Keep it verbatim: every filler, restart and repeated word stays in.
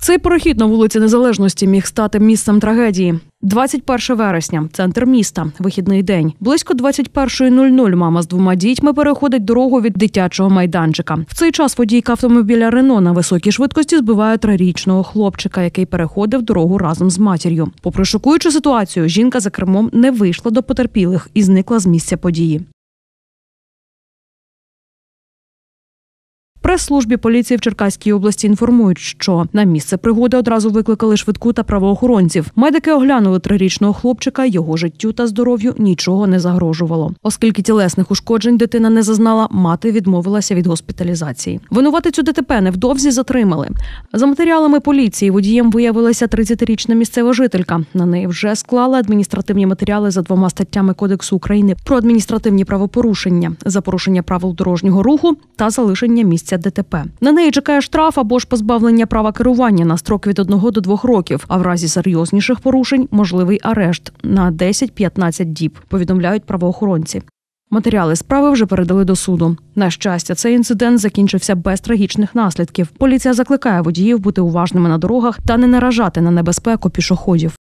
Цей перехід на вулиці Незалежності міг стати місцем трагедії. двадцять перше вересня. Центр міста. Вихідний день. Близько двадцять першої нуль нуль мама з двома дітьми переходить дорогу від дитячого майданчика. В цей час водійка автомобіля «Рено» на високій швидкості збиває трирічного хлопчика, який переходив дорогу разом з матір'ю. Попри шокуючу ситуацію, жінка за кермом не вийшла до потерпілих і зникла з місця події. В прес-службі поліції в Черкаській області інформують, що на місце пригоди одразу викликали швидку та правоохоронців. Медики оглянули трирічного хлопчика, його життю та здоров'ю нічого не загрожувало. Оскільки тілесних ушкоджень дитина не зазнала, мати відмовилася від госпіталізації. Винуватицю ДТП невдовзі затримали. За матеріалами поліції водієм виявилася тридцятирічна місцева жителька. На неї вже склали адміністративні матеріали за двома статтями Кодексу України про адміністративні правопорушення за порушення правил дорожнього руху та залишення місця ДТП. На неї чекає штраф або ж позбавлення права керування на строк від одного до двох років, а в разі серйозніших порушень – можливий арешт на десять-п'ятнадцять діб, повідомляють правоохоронці. Матеріали справи вже передали до суду. На щастя, цей інцидент закінчився без трагічних наслідків. Поліція закликає водіїв бути уважними на дорогах та не наражати на небезпеку пішоходів.